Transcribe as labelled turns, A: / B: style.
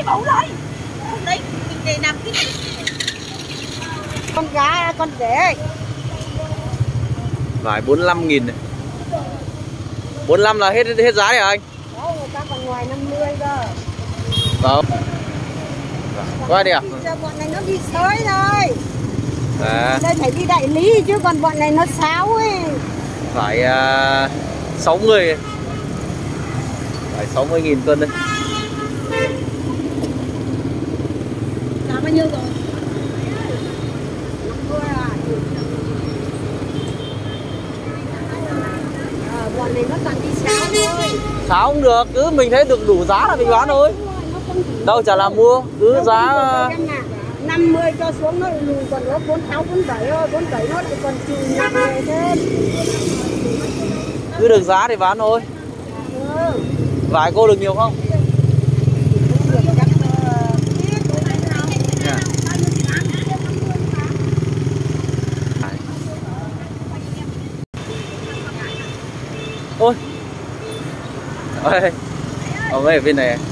A: lấy mẫu lấy. Đấy, mình làm cái con gà, con rể.
B: Vải 45.000 này. 45 là hết giá này hả anh?
A: Đó, người ta còn ngoài 50 cơ.
B: Vâng. Quá đi à?
A: Bọn này nó đi sới thôi.
B: À.
A: Đây phải đi đại lý chứ còn bọn này nó sáo ấy.
B: Phải 60. Phải 60.000 cân đấy.
A: Giá bao nhiêu rồi? 50 à? Bọn này nó toàn đi sáo thôi.
B: Sáo không được, cứ mình thấy được đủ giá là mình bán thôi. Đâu chả làm mua, cứ giá
A: 50 cho xuống nó lùi còn có 46, 47 thôi, 47 nó thì còn chịu nặng về thêm.
B: Cứ được giá thì bán thôi. Vải cô được nhiều không? Ôi. Ôi. Ông ấy ở bên này.